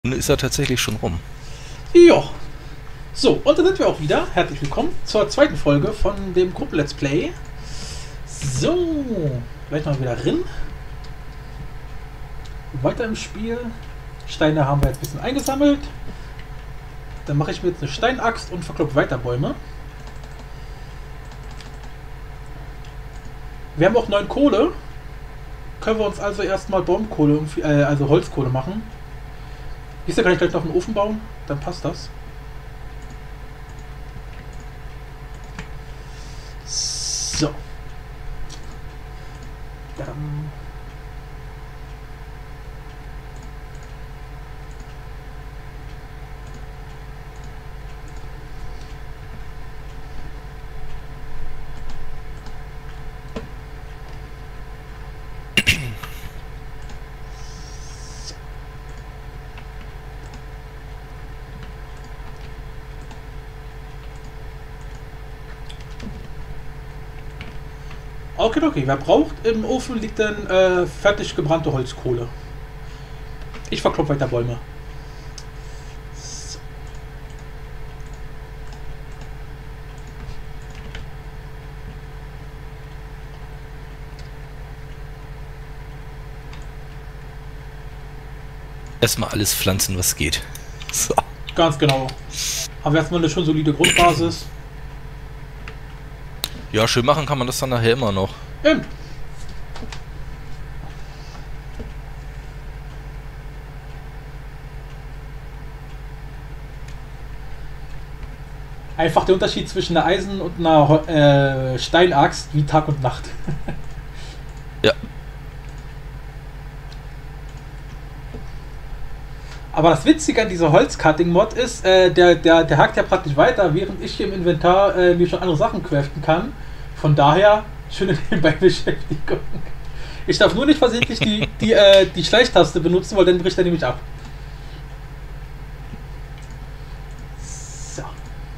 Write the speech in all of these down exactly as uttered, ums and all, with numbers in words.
Nun ist er tatsächlich schon rum. Ja. So, und da sind wir auch wieder. Herzlich willkommen zur zweiten Folge von dem Gruppen-Let's Play. So, gleich mal wieder rein. Weiter im Spiel. Steine haben wir jetzt ein bisschen eingesammelt. Dann mache ich mir jetzt eine Steinaxt und verkloppe weiter Bäume. Wir haben auch neun Kohle. Können wir uns also erstmal Baumkohle, äh, also Holzkohle machen. Ist ja, kann ich gleich noch einen Ofen bauen, dann passt das. So. Dann. Okay, okay. Wer braucht, im Ofen liegt dann äh, fertig gebrannte Holzkohle. Ich verkloppe weiter Bäume. So. Erstmal alles pflanzen, was geht. So. Ganz genau. Haben wir erstmal eine schon solide Grundbasis. Ja, schön machen kann man das dann nachher immer noch. Eben. Einfach der Unterschied zwischen einer Eisen- und einer äh, Steinaxt wie Tag und Nacht. Ja. Aber das Witzige an dieser Holz-Cutting-Mod ist, äh, der, der, der hakt ja praktisch weiter, während ich hier im Inventar äh, mir schon andere Sachen craften kann. Von daher, schöne Nebenbei-Beschäftigung. Ich darf nur nicht versehentlich die, die, äh, die Schleichtaste benutzen, weil dann bricht er nämlich ab. So.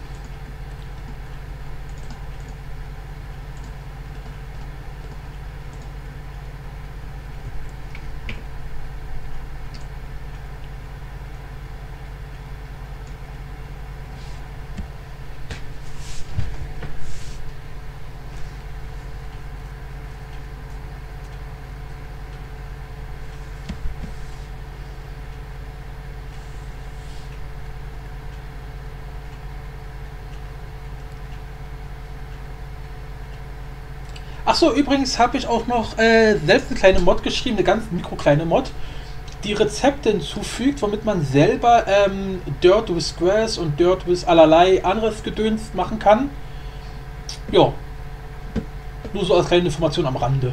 Achso, übrigens habe ich auch noch äh, selbst eine kleine Mod geschrieben, eine ganz mikrokleine Mod, die Rezepte hinzufügt, womit man selber ähm, Dirt with Grass und Dirt with allerlei anderes Gedöns machen kann. Ja. Nur so als kleine Information am Rande.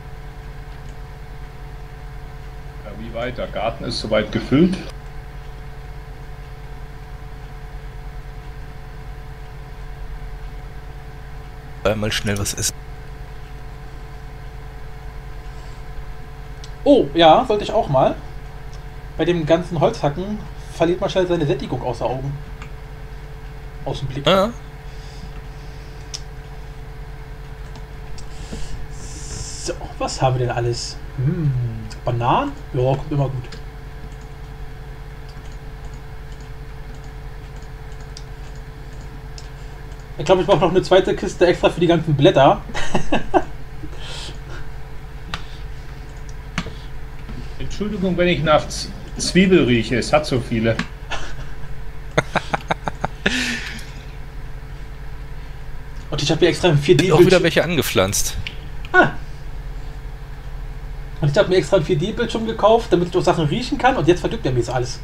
Ja, wie weit? Der Garten ist soweit gefüllt. Einmal schnell was essen. Oh, ja, sollte ich auch mal. Bei dem ganzen Holzhacken verliert man schnell seine Sättigung außer Augen. Aus dem Blick. Ja. So, was haben wir denn alles? Hm, Bananen? Ja, kommt immer gut. Ich glaube, ich brauche noch eine zweite Kiste extra für die ganzen Blätter. Entschuldigung, wenn ich nach Z Zwiebel rieche, es hat so viele. Und ich habe hier extra ein vier D Auch wieder Bildschirm. welche angepflanzt. Ah. Und ich habe mir extra ein vier D Bildschirm gekauft, damit ich auch Sachen riechen kann. Und jetzt verdirbt er mir jetzt alles.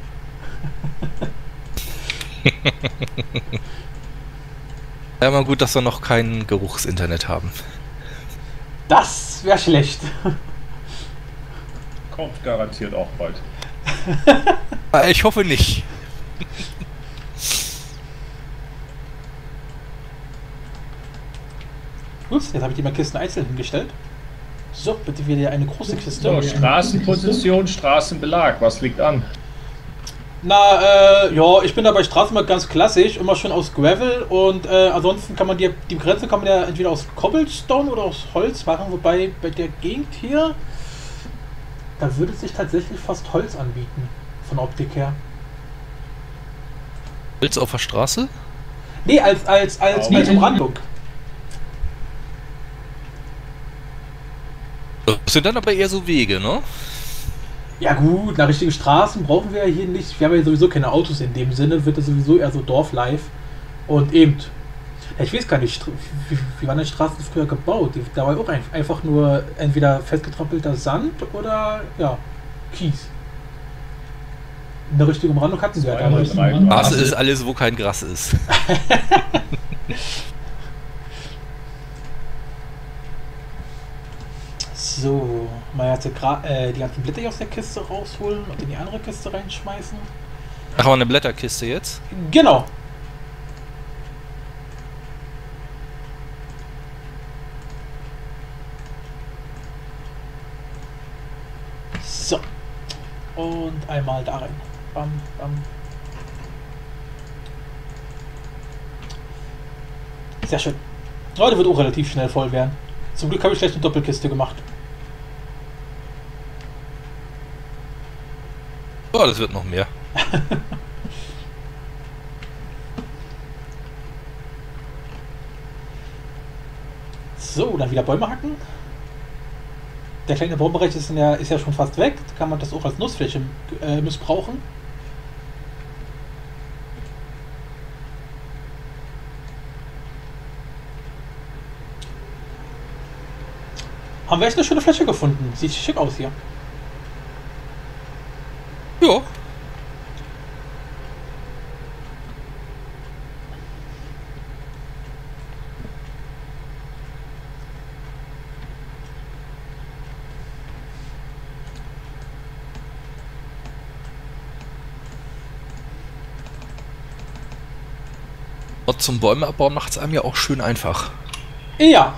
Ja, mal gut, dass wir noch kein Geruchsinternet haben. Das wäre schlecht. Kommt garantiert auch bald. Ah, ich hoffe nicht. Ups, jetzt habe ich die mal Kisten einzeln hingestellt. So, bitte wieder eine große Kiste. So, Straßenposition, Straßenbelag, was liegt an? Na, äh, ja, ich bin da bei Straßenbahn ganz klassisch, immer schon aus Gravel und äh, ansonsten kann man die, die Grenze kann man ja entweder aus Cobblestone oder aus Holz machen, wobei bei der Gegend hier, da würde sich tatsächlich fast Holz anbieten. von der Optik her. Holz auf der Straße? Nee, als, als, als, Oh. als Umrandung. Das sind dann aber eher so Wege, ne? Ja gut, nach richtigen Straßen brauchen wir ja hier nicht. Wir haben ja sowieso keine Autos in dem Sinne, wird das sowieso eher so Dorflife. Und eben, ja, ich weiß gar nicht, wie, wie waren die Straßen früher gebaut? Die, da war auch ein, einfach nur entweder festgetrampelter Sand oder ja, Kies. Eine richtige Umrandung hatten sie ja Zwei damals. mal drei. Straße ist alles, wo kein Gras ist. So, mal jetzt äh, die ganzen Blätter hier aus der Kiste rausholen und in die andere Kiste reinschmeißen. Ach, aber eine Blätterkiste jetzt? Genau. So. Und einmal da rein. Bam, bam. Sehr schön. Oh, der wird auch relativ schnell voll werden. Zum Glück habe ich gleich eine Doppelkiste gemacht. Oh, das wird noch mehr. So, dann wieder Bäume hacken. Der kleine Baumbereich ist ja, ist ja schon fast weg. Kann man das auch als Nussfläche äh, missbrauchen. Haben wir echt eine schöne Fläche gefunden. Sieht schick aus hier. Ja. Und zum Bäume abbauen macht es einem ja auch schön einfach. Ja.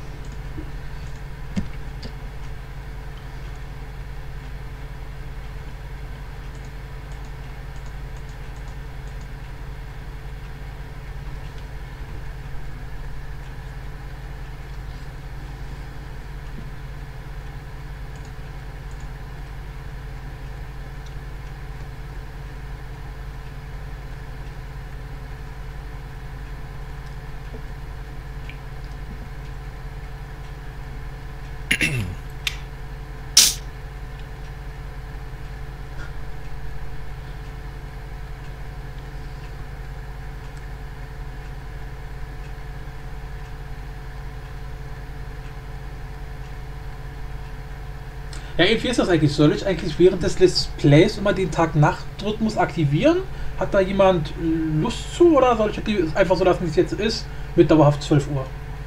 Ja, irgendwie ist das eigentlich. Soll ich eigentlich während des Let's Plays immer den Tag-Nacht-Rhythmus aktivieren? Hat da jemand Lust zu oder soll ich die einfach so lassen, wie es jetzt ist, mit dauerhaft zwölf Uhr?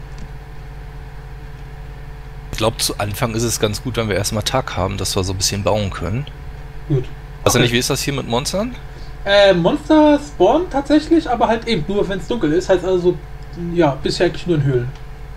Ich glaube, zu Anfang ist es ganz gut, wenn wir erstmal Tag haben, dass wir so ein bisschen bauen können. Gut. Also Okay. nicht, wie ist das hier mit Monstern? Äh, Monster spawnen tatsächlich, aber halt eben nur, wenn es dunkel ist. Heißt also, ja, bisher eigentlich nur in Höhlen.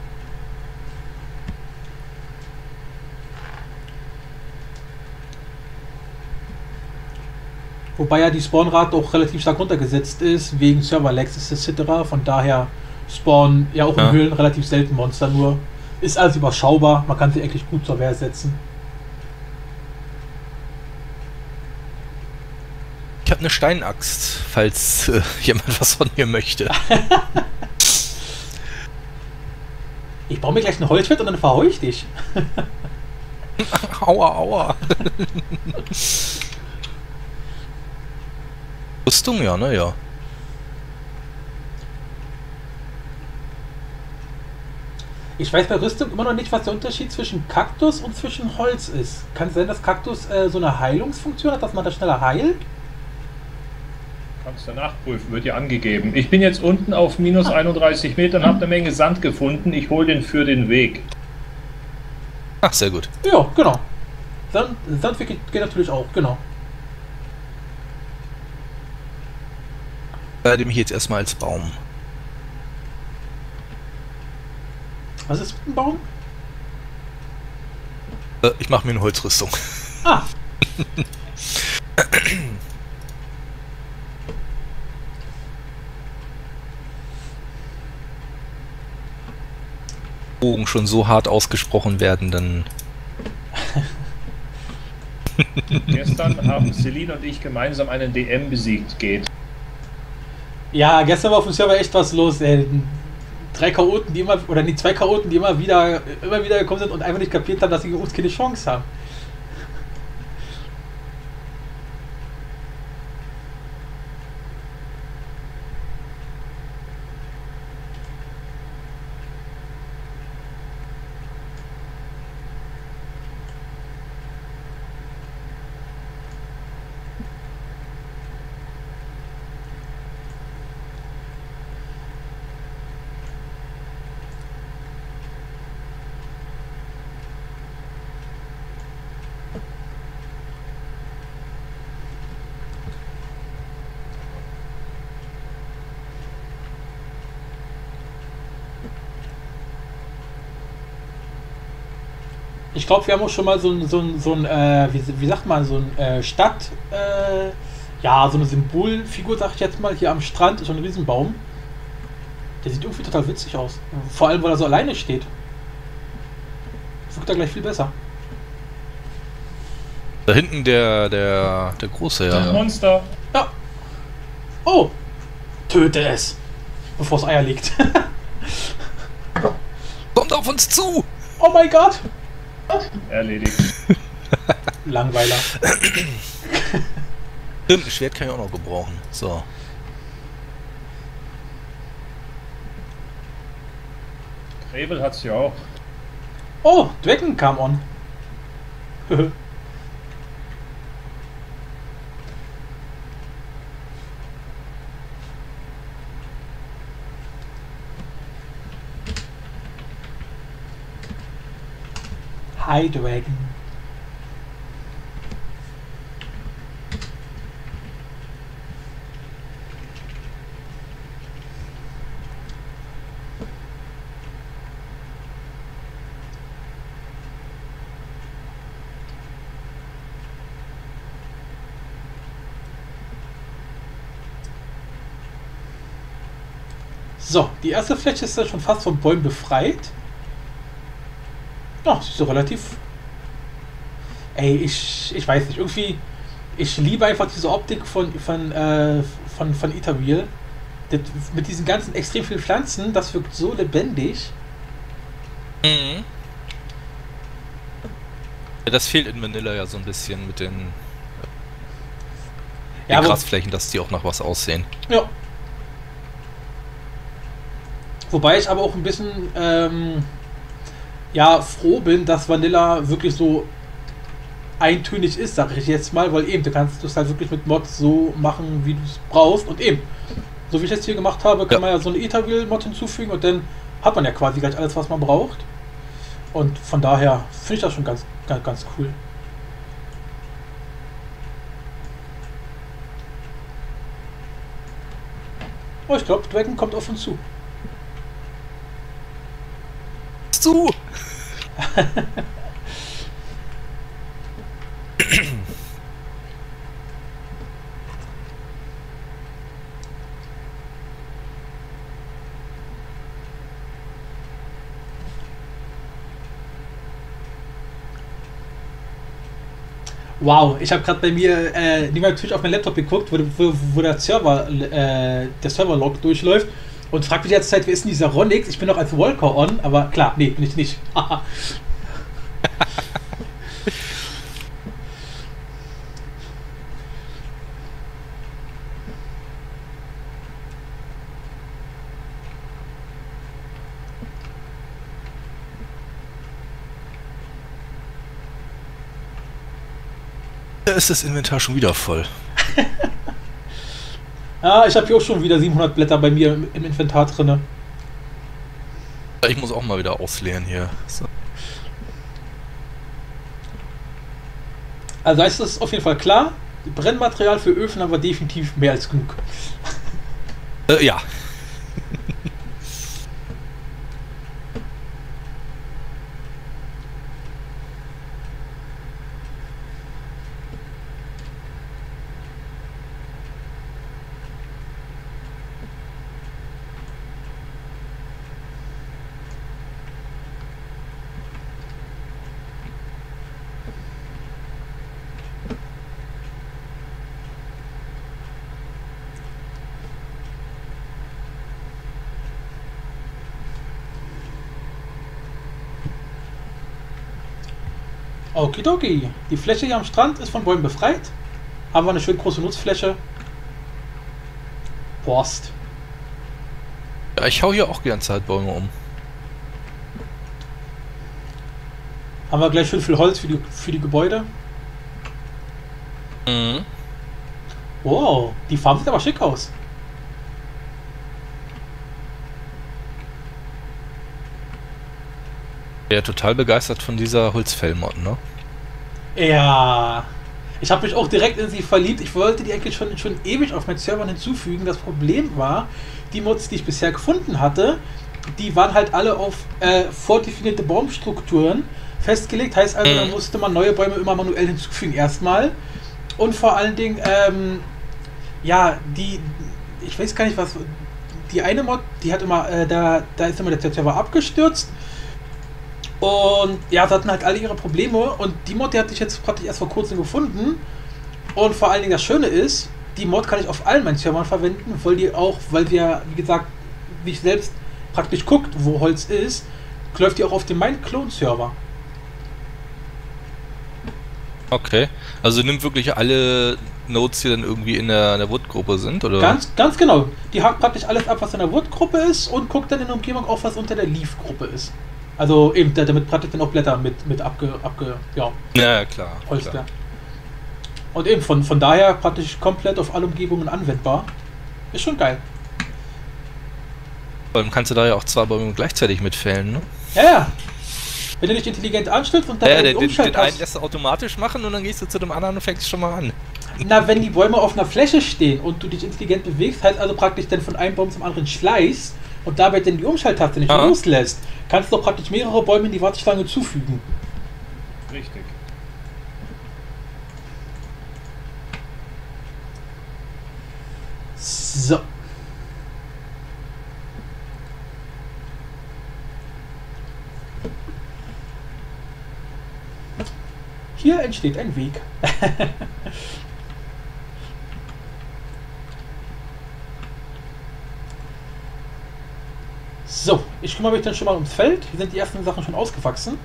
Wobei ja die Spawnrate auch relativ stark runtergesetzt ist, wegen Server-Lags et cetera. Von daher spawnen ja auch in Ja. Höhlen relativ selten Monster, nur ist alles überschaubar. Man kann sie eigentlich gut zur Wehr setzen. Ich habe eine Steinaxt, falls äh, jemand was von mir möchte. Ich baue mir gleich ein Holzbett und dann verhau ich dich. Aua, aua. Rüstung, ja, ne, ja. Ich weiß bei Rüstung immer noch nicht, was der Unterschied zwischen Kaktus und zwischen Holz ist. Kann es sein, dass Kaktus äh, so eine Heilungsfunktion hat, dass man das schneller heilt? Kannst du nachprüfen, wird ja angegeben. Ich bin jetzt unten auf minus einunddreißig Metern, habe eine Menge Sand gefunden. Ich hole den für den Weg. Ach, sehr gut. Ja, genau. Sand, Sandweg geht, geht natürlich auch, genau. Ich werde mich jetzt erstmal als Baum. Was ist mit dem Baum? Äh, ich mache mir eine Holzrüstung. Ah, Bogen schon so hart ausgesprochen werden, dann Gestern haben Celine und ich gemeinsam einen D M besiegt. Geht. Ja, gestern war auf dem Server echt was los, ey. Drei Chaoten, die immer, oder nicht zwei Chaoten, die immer wieder, immer wieder gekommen sind und einfach nicht kapiert haben, dass sie gegen uns keine Chance haben. Ich glaube, wir haben auch schon mal so ein, so ein, so ein äh, wie, wie sagt man, so ein äh, Stadt, äh, ja, so eine Symbolfigur, sag ich jetzt mal, hier am Strand ist so ein Riesenbaum. Der sieht irgendwie total witzig aus. Vor allem, weil er so alleine steht. Wirkt er gleich viel besser. Da hinten der, der, der große, Das ja. Monster. Ja. Oh. Töte es. Bevor es Eier legt. Kommt auf uns zu! Oh mein Gott. Erledigt. Langweiler. Stimmt, ein Schwert kann ich auch noch gebrauchen. So. Rebel hat's ja auch. Oh, Dragon kam on. Hi, Dragon. So, die erste Fläche ist dann schon fast von Bäumen befreit. Ja, sie ist so relativ. Ey, ich, ich weiß nicht, irgendwie. Ich liebe einfach diese Optik von, von, äh, von, von Itabil. Das, mit diesen ganzen extrem vielen Pflanzen, das wirkt so lebendig. Mhm. Ja, das fehlt in Manila ja so ein bisschen mit den, den Ja, aber, Grasflächen, dass die auch nach was aussehen. ja. Wobei ich aber auch ein bisschen ähm, ja, froh bin, dass Vanilla wirklich so eintönig ist, sag ich jetzt mal, weil eben, du kannst es halt wirklich mit Mods so machen, wie du es brauchst und eben, so wie ich es hier gemacht habe, kann Ja. man ja so eine Etavil-Mod hinzufügen und dann hat man ja quasi gleich alles, was man braucht. Und von daher finde ich das schon ganz, ganz, ganz cool. Oh, ich glaube, Dragon kommt auf uns zu. Zu! Wow, ich habe gerade bei mir äh, niemand natürlich auf meinen Laptop geguckt, wo, wo, wo der Server äh, der Server-Log durchläuft und fragt mich jetzt Zeit, wer ist denn dieser Ronix? Ich bin noch als Walker on, aber klar, nee, bin ich nicht. Da ist das Inventar schon wieder voll. Ja, ich habe hier auch schon wieder siebenhundert Blätter bei mir im, im Inventar drinne. Ich muss auch mal wieder ausleeren hier. So. Also ist es auf jeden Fall klar, Brennmaterial für Öfen haben wir definitiv mehr als genug. Äh, ja. Okidoki. Die Fläche hier am Strand ist von Bäumen befreit. Haben wir eine schön große Nutzfläche. Post. Ja, ich hau hier auch die ganze Zeit Bäume um. Haben wir gleich schön viel Holz für die, für die Gebäude. Mhm. Wow, die Farm sieht aber schick aus. Ja, total begeistert von dieser Holzfellmod, ne? Ja. Ich habe mich auch direkt in sie verliebt. Ich wollte die eigentlich schon, schon ewig auf meinen Servern hinzufügen. Das Problem war, die Mods, die ich bisher gefunden hatte, die waren halt alle auf äh, vordefinierte Baumstrukturen festgelegt. Heißt also, da musste man neue Bäume immer manuell hinzufügen erstmal. Und vor allen Dingen, ähm, ja, die, ich weiß gar nicht was, die eine Mod, die hat immer, äh, da, da ist immer der Server abgestürzt. Und ja, sie hatten halt alle ihre Probleme und die Mod, die hatte ich jetzt praktisch erst vor kurzem gefunden. Und vor allen Dingen das Schöne ist, die Mod kann ich auf allen meinen Servern verwenden, weil die auch, weil wir, wie gesagt, wie ich selbst praktisch guckt, wo Holz ist, läuft die auch auf dem Mein-Clone-Server. Okay, also nimmt wirklich alle Nodes, die dann irgendwie in der, in der Wood-Gruppe sind, oder? Ganz, ganz genau. Die hakt praktisch alles ab, was in der Wood-Gruppe ist und guckt dann in der Umgebung auch, was unter der Leaf-Gruppe ist. Also eben, damit praktisch dann auch Blätter mit, mit abge, abge, ja, Ja, klar. Holz klar. Und eben, von, von daher praktisch komplett auf alle Umgebungen anwendbar. Ist schon geil. Vor allem kannst du da ja auch zwei Bäume gleichzeitig mitfällen, ne? Ja, ja. Wenn du dich intelligent anstellst und dann Ja, einen den, den, Umschalt den einen hast. lässt du automatisch machen und dann gehst du zu dem anderen und fängst schon mal an. Na, wenn die Bäume auf einer Fläche stehen und du dich intelligent bewegst, heißt also praktisch dann von einem Baum zum anderen schleichst und dabei dann die Umschalttaste nicht Aha. loslässt, kannst du doch praktisch mehrere Bäume in die Warteschlange zufügen. Richtig. So. Hier entsteht ein Weg. So, ich kümmere mich dann schon mal ums Feld. Hier sind die ersten Sachen schon ausgewachsen.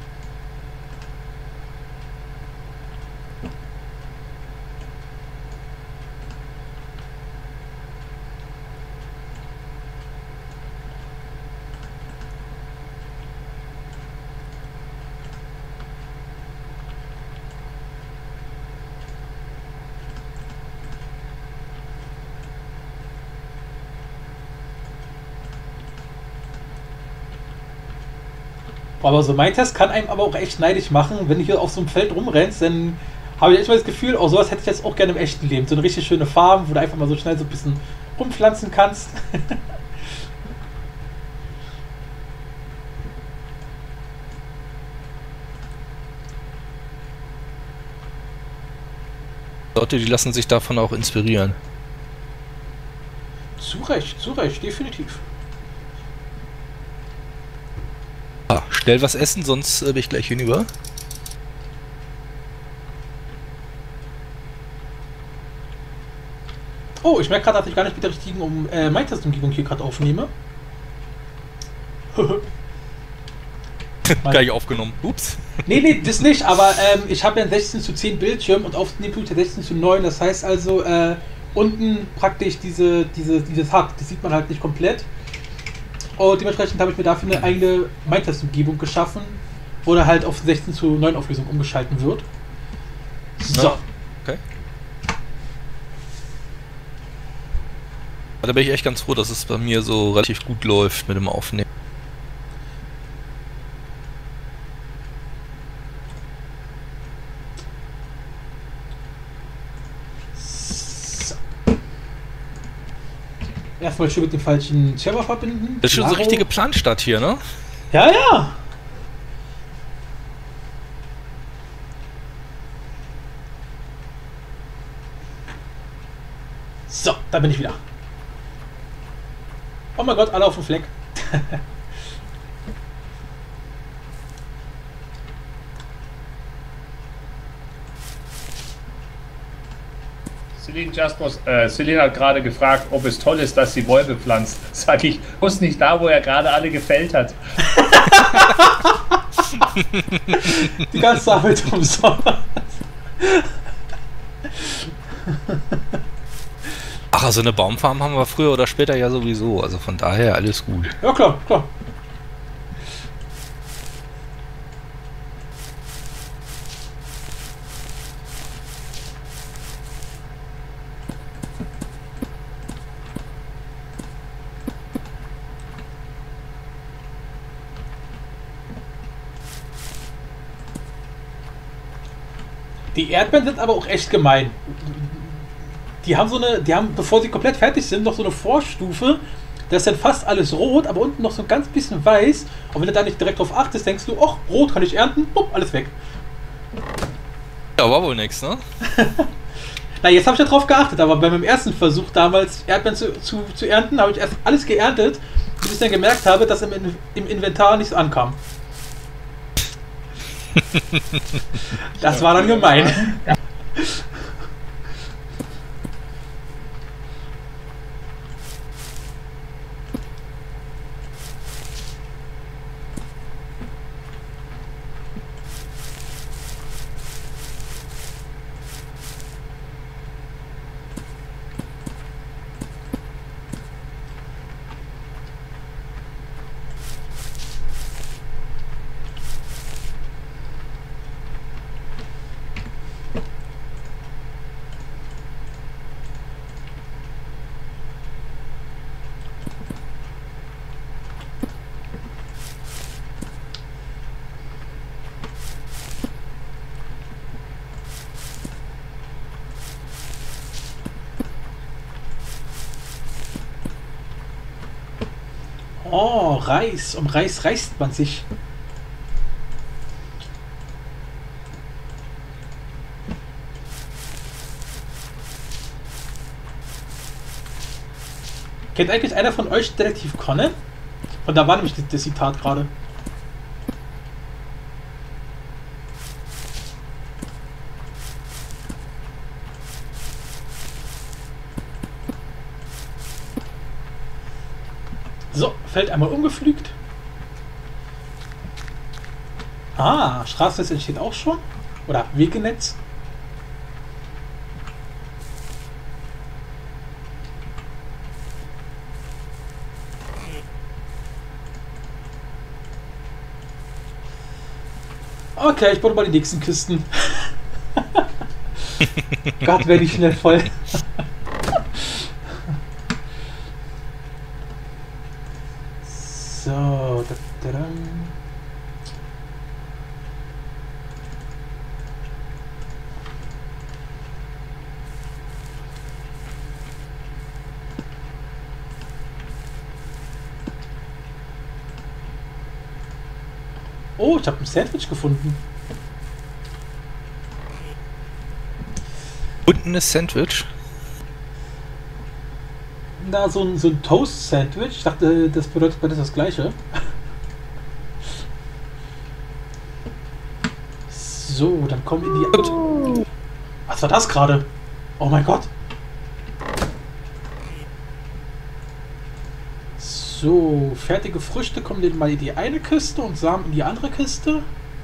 Aber so mein Test kann einem aber auch echt neidisch machen, wenn du hier auf so einem Feld rumrennst, dann habe ich echt mal das Gefühl, oh, sowas hätte ich jetzt auch gerne im echten Leben. So eine richtig schöne Farm, wo du einfach mal so schnell so ein bisschen rumpflanzen kannst. Leute, die lassen sich davon auch inspirieren. Zu Recht, zu Recht, definitiv. Ah, schnell was essen, sonst äh, bin ich gleich hinüber. Oh, ich merke gerade, dass ich gar nicht mit der richtigen um, äh, Mindtest-Umgebung hier gerade aufnehme. Gar nicht aufgenommen. Ups. Nee, nee, das nicht, aber ähm, ich habe ja einen sechzehn zu zehn Bildschirm und aufnehmen tue ich ja sechzehn zu neun, das heißt also äh, unten praktisch diese, diese, dieses H U D, das sieht man halt nicht komplett. Und dementsprechend habe ich mir dafür eine eigene Mindtest-Umgebung geschaffen, wo da halt auf sechzehn zu neun Auflösung umgeschalten wird. So. Ja, okay. Da bin ich echt ganz froh, dass es bei mir so relativ gut läuft mit dem Aufnehmen. So. Erstmal schön mit dem falschen Server verbinden. Das ist schon so Klaro. richtige Planstadt hier, ne? Ja, ja. So, da bin ich wieder. Oh mein Gott, alle auf dem Fleck. Celine, Jaspers, äh, Celine hat gerade gefragt, ob es toll ist, dass sie Bäume pflanzt. Sag ich, muss nicht da, wo er gerade alle gefällt hat. Die ganze Arbeit umsonst. Ach, also eine Baumfarm haben wir früher oder später ja sowieso. Also von daher alles gut. Ja, klar, klar. Die Erdbeeren sind aber auch echt gemein. Die haben so eine, die haben, bevor sie komplett fertig sind, noch so eine Vorstufe. Da ist dann fast alles rot, aber unten noch so ein ganz bisschen weiß. Und wenn du da nicht direkt drauf achtest, denkst du, ach, rot kann ich ernten, bupp, alles weg. Ja, war wohl nix, ne? Na, jetzt habe ich ja drauf geachtet, aber bei meinem ersten Versuch damals Erdbeeren zu, zu, zu ernten, habe ich erst alles geerntet, bis ich dann gemerkt habe, dass im, im Inventar nichts ankam. Das war dann gemein. Oh, Reis. Um Reis reißt man sich. Kennt eigentlich einer von euch Detektiv Conan? Und da war nämlich das, das Zitat gerade. So, Feld einmal umgepflügt. Ah, Straßennetz entsteht auch schon. Oder Wegenetz. Okay, ich baue mal die nächsten Kisten. Gott, werde ich schnell voll. So, da, da, da. Oh, ich habe ein Sandwich gefunden. Buntenes Sandwich? Na, so ein, so ein Toast-Sandwich. Ich dachte, das bedeutet beides das gleiche. So, dann kommen in die... Was war das gerade? Oh mein Gott. So, fertige Früchte kommen dann mal in die eine Kiste und Samen in die andere Kiste.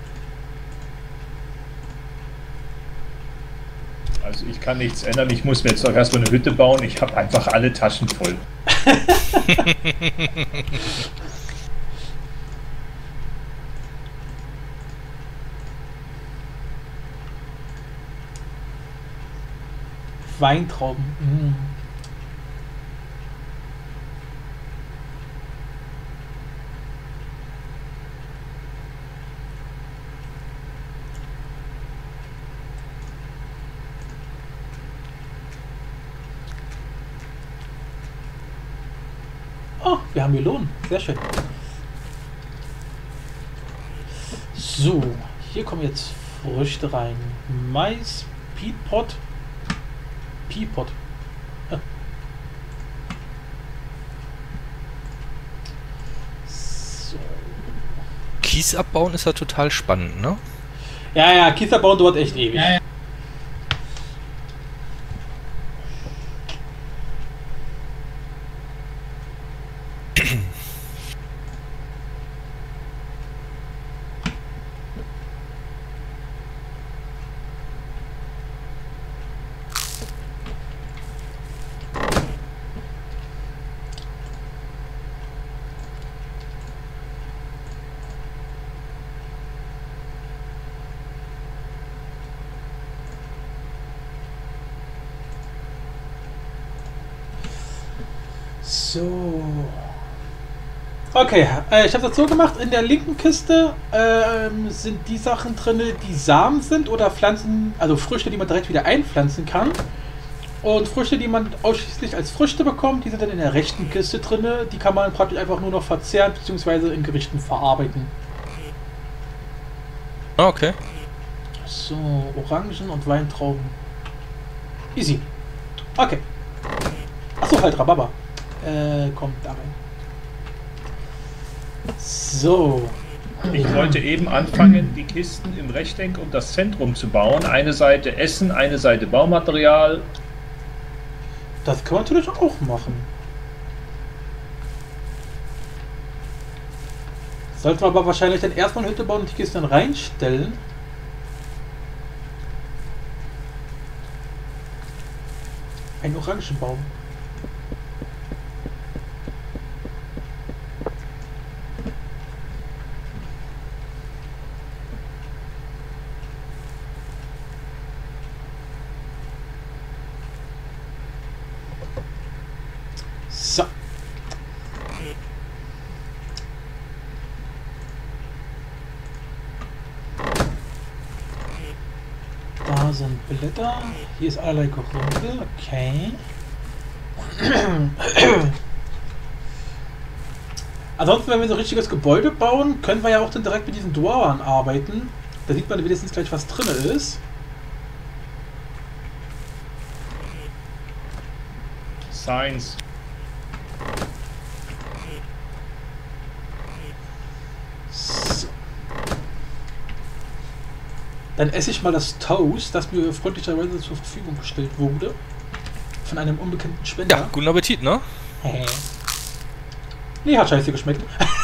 Also ich kann nichts ändern, ich muss mir jetzt doch erstmal eine Hütte bauen, ich habe einfach alle Taschen voll. Weintrauben. Mm. Oh, wir haben Melonen. Sehr schön. So, hier kommen jetzt Früchte rein. Mais, Peapod. Peapod. Ah. So. Kies abbauen ist ja total spannend, ne? Ja, ja, Kies abbauen dauert echt ewig. Ja, ja. So. Okay, äh, ich habe das so gemacht, in der linken Kiste ähm, sind die Sachen drin, die Samen sind oder Pflanzen, also Früchte, die man direkt wieder einpflanzen kann. Und Früchte, die man ausschließlich als Früchte bekommt, die sind dann in der rechten Kiste drin. Die kann man praktisch einfach nur noch verzehren bzw. in Gerichten verarbeiten. Okay. So, Orangen und Weintrauben. Easy. Okay. Achso, halt Rhabarber. Äh, kommt da rein. So. Ich wollte eben anfangen, die Kisten im Rechteck um das Zentrum zu bauen. Eine Seite Essen, eine Seite Baumaterial. Das kann man natürlich auch machen. Sollten wir aber wahrscheinlich dann erstmal eine Hütte bauen und die Kisten dann reinstellen. Ein Orangenbaum. So. Da sind Blätter. Hier ist allerlei Gerümpel. Okay. Ansonsten, wenn wir so ein richtiges Gebäude bauen, können wir ja auch dann direkt mit diesen Dwarven arbeiten. Da sieht man wenigstens gleich, was drin ist. Science. So. Dann esse ich mal das Toast, das mir freundlicherweise zur Verfügung gestellt wurde. Von einem unbekannten Spender. Ja, guten Appetit, ne? Hä? Nee, hat scheiße geschmeckt.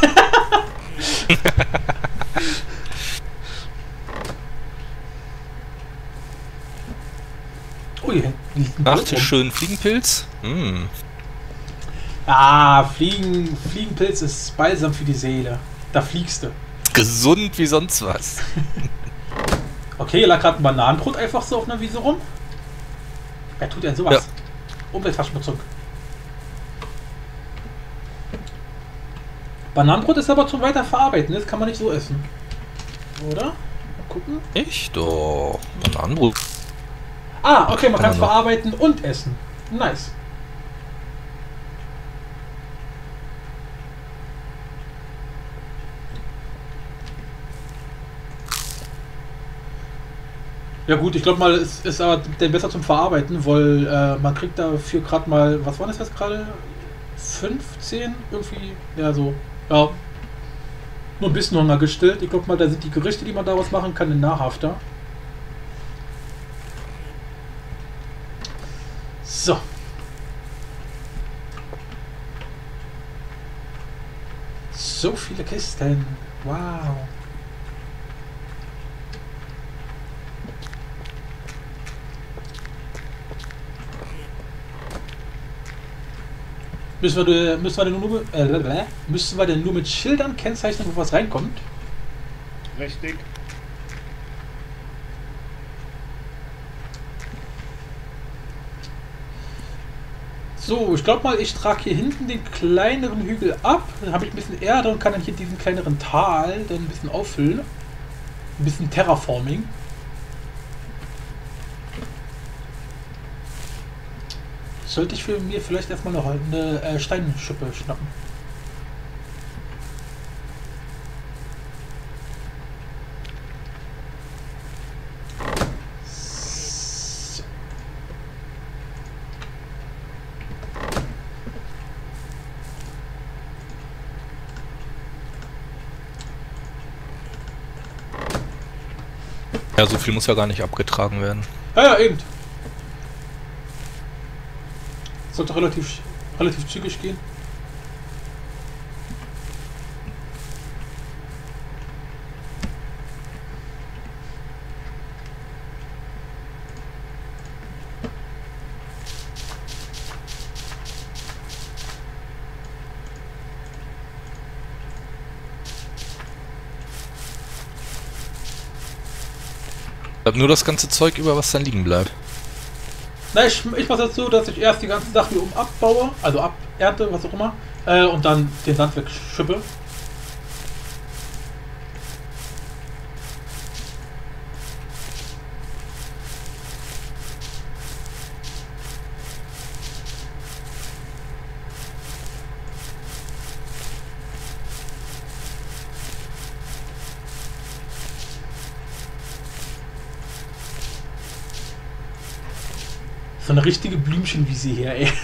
Ui, Ach, schön Fliegenpilz. Mm. Ah, Fliegen, Fliegenpilz ist balsam für die Seele. Da fliegst du. Gesund wie sonst was. Okay, hier lag gerade ein Bananenbrot einfach so auf einer Wiese rum. Wer tut denn sowas? Ja. Umweltverschmutzung. Bananenbrot ist aber zum Weiterverarbeiten, das kann man nicht so essen. Oder? Mal gucken. Echt? Oh, Bananenbrot. Ah, okay, man kann es Banane. verarbeiten und essen. Nice. Ja gut, ich glaube mal, es ist aber denn besser zum Verarbeiten, weil äh, man kriegt dafür gerade mal, was war das jetzt gerade? fünfzehn irgendwie, ja so, ja, nur ein bisschen Hunger gestillt. Ich glaube mal, da sind die Gerichte, die man daraus machen kann, nahrhafter. So. So viele Kisten. Wow. Müssen wir, müssen wir denn nur, äh, müssen wir denn nur mit Schildern kennzeichnen, wo was reinkommt? Richtig. So, ich glaube mal, ich trage hier hinten den kleineren Hügel ab. Dann habe ich ein bisschen Erde und kann dann hier diesen kleineren Tal dann ein bisschen auffüllen. Ein bisschen Terraforming. Sollte ich für mir vielleicht erstmal noch eine äh, Steinschippe schnappen. So. Ja, so viel muss ja gar nicht abgetragen werden. Ja, ja, eben. Sollte relativ, relativ zügig gehen. Bleibt nur das ganze Zeug über, was dann liegen bleibt. Na, ich, ich mache das so, dass ich erst die ganzen Sachen hier oben abbaue, also abernte, was auch immer, äh, und dann den Sand wegschippe. So eine richtige Blümchenwiese hier, ey.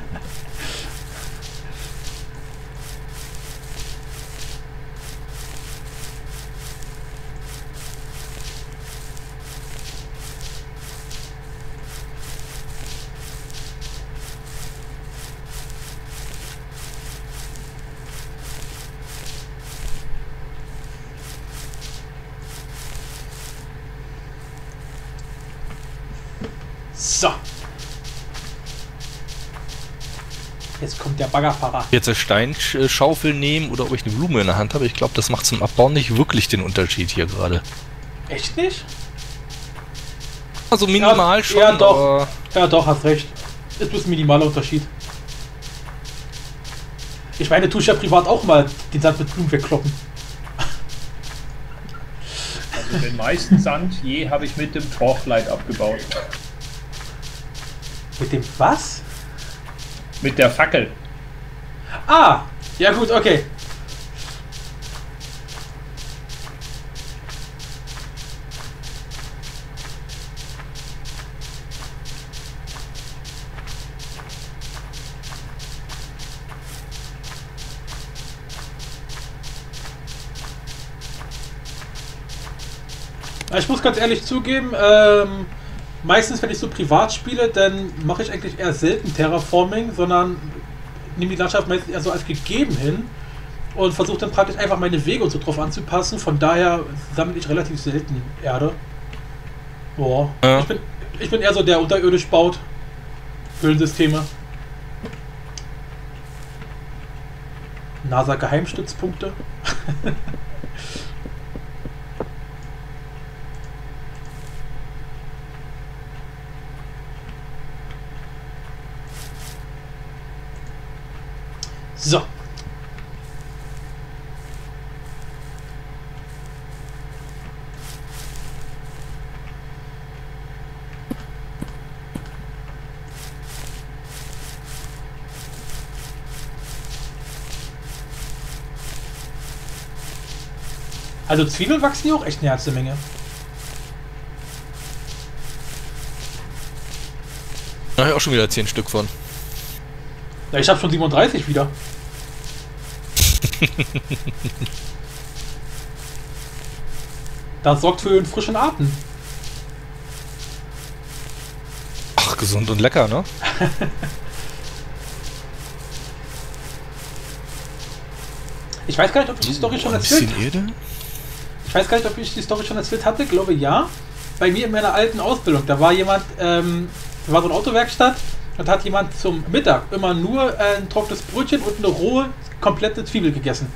So. Jetzt kommt der Baggerfahrer. Jetzt eine Steinschaufel nehmen oder ob ich eine Blume in der Hand habe. Ich glaube, das macht zum Abbau nicht wirklich den Unterschied hier gerade. Echt nicht? Also minimal ja, schon, ja, doch. aber... Ja, doch, hast recht. Ist bloß ein minimaler Unterschied. Ich meine, tue ich ja privat auch mal den Sand mit Blumen wegkloppen. Also den meisten Sand je habe ich mit dem Torchlight abgebaut. Mit dem was? Mit der Fackel. Ah! Ja gut, okay. Ich muss ganz ehrlich zugeben, ähm, meistens, wenn ich so privat spiele, dann mache ich eigentlich eher selten Terraforming, sondern nehme die Landschaft meistens eher so als gegeben hin und versuche dann praktisch einfach meine Wege und so drauf anzupassen. Von daher sammle ich relativ selten Erde. Boah. Ja. Ich bin, ich bin eher so der unterirdisch baut. Höhlensysteme. NASA Geheimstützpunkte. So. Also Zwiebeln wachsen hier auch echt eine ganze Menge. Da habe ich auch schon wieder zehn Stück von. Ja, ich habe schon siebenunddreißig wieder. Das sorgt für einen frischen Atem. Ach, gesund und lecker, ne? Ich weiß gar nicht, ob ich die Story schon Ein erzählt bisschen Erde? Ich weiß gar nicht, ob ich die Story schon erzählt hatte. Glaube ja. Bei mir in meiner alten Ausbildung, da war jemand, ähm, da war so eine Autowerkstatt und hat jemand zum Mittag immer nur äh, ein trockenes Brötchen und eine rohe, komplette Zwiebel gegessen.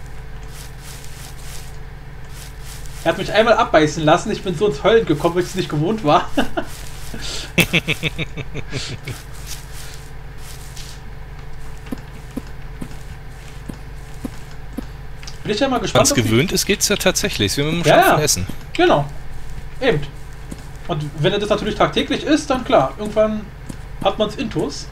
Er hat mich einmal abbeißen lassen. Ich bin so ins Heulen gekommen, weil ich es nicht gewohnt war. Bin ich ja mal gespannt. Wenn es gewöhnt ist, geht es ja tatsächlich. Wir mit dem Ja, scharfen ja. Essen. Genau. Eben. Und wenn er das natürlich tagtäglich ist, dann klar. Irgendwann hat man es intus.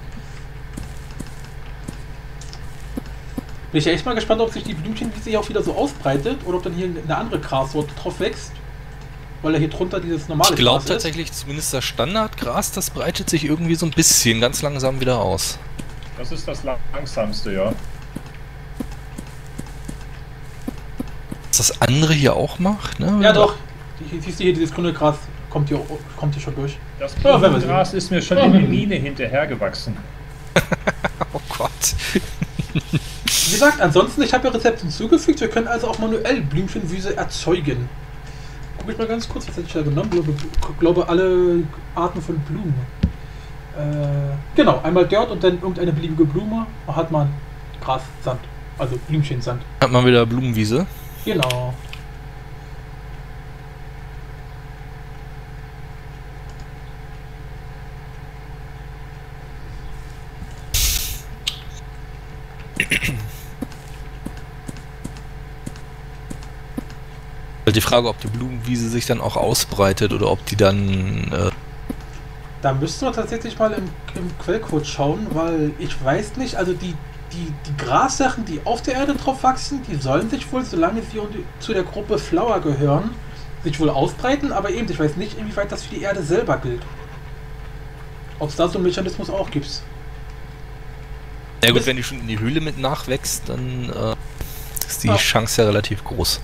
Bin ich ja echt mal gespannt, ob sich die Blümchenwiese hier auch wieder so ausbreitet oder ob dann hier eine andere Grassorte drauf wächst. Weil er hier drunter dieses normale Ich glaube Gras tatsächlich, zumindest das Standardgras, das breitet sich irgendwie so ein bisschen ganz langsam wieder aus. Das ist das langsamste, ja. Was das andere hier auch macht, ne? ist. Ja doch. Die- Siehst du hier, dieses grüne Gras kommt hier, kommt hier schon durch. Das Ja, wenn wir sehen. Gras ist mir schon in die Mine hinterhergewachsen. Oh Gott. Wie gesagt, ansonsten, ich habe ja Rezepte hinzugefügt. Wir können also auch manuell Blümchenwiese erzeugen. Guck ich mal ganz kurz, was hätte ich da genommen? Ich glaube, glaube alle Arten von Blumen. Äh, genau, einmal Dirt und dann irgendeine beliebige Blume. Da hat man Gras, Sand. Also Blümchensand. Hat man wieder Blumenwiese. Genau. Die Frage, ob die Blumenwiese sich dann auch ausbreitet oder ob die dann... Äh Da müssten wir tatsächlich mal im, im Quellcode schauen, weil ich weiß nicht, also die, die, die Grassachen, die auf der Erde drauf wachsen, die sollen sich wohl, solange sie zu der Gruppe Flower gehören, sich wohl ausbreiten, aber eben, ich weiß nicht, inwieweit das für die Erde selber gilt. Ob es da so einen Mechanismus auch gibt. Ja gut, wenn die schon in die Höhle mit nachwächst, dann äh, ist die ja. Chance ja relativ groß.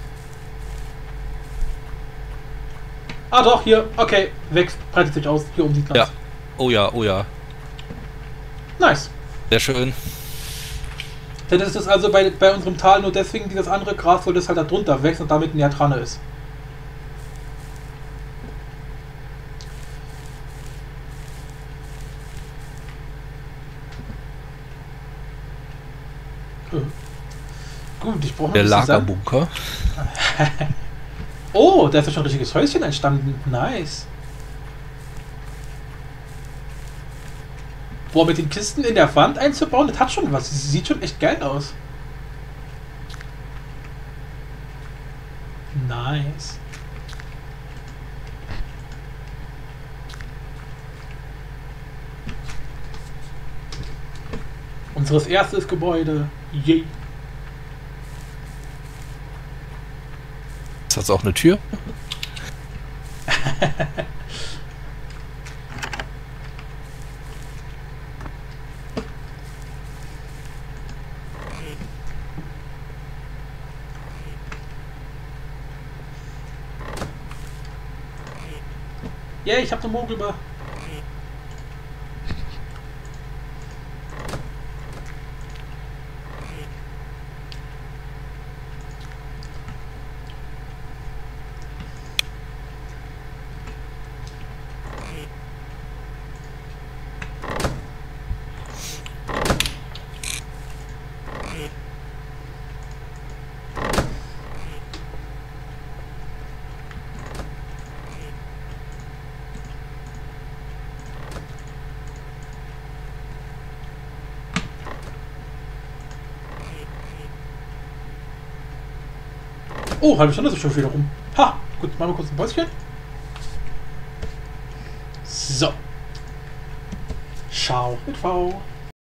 Ah doch, hier, okay, wächst, breitet sich aus, hier um die Glas. Ja, oh ja, oh ja. Nice. Sehr schön. Denn das ist also bei, bei unserem Tal nur deswegen dieses andere Gras, weil das halt da drunter wächst und damit näher dran ist. Gut, ich brauche noch Der ein bisschen Lagerbunker. Oh, da ist ja schon ein richtiges Häuschen entstanden. Nice. Boah, mit den Kisten in der Wand einzubauen, das hat schon was. Das sieht schon echt geil aus. Nice. Unseres erstes Gebäude. Yay. Ist das auch eine Tür? Ja, yeah, ich hab eine Mogelbar. Oh, halbe Stunde ist schon wieder rum. Ha! Gut, machen wir kurz ein Päuschen. So. Schau mit V.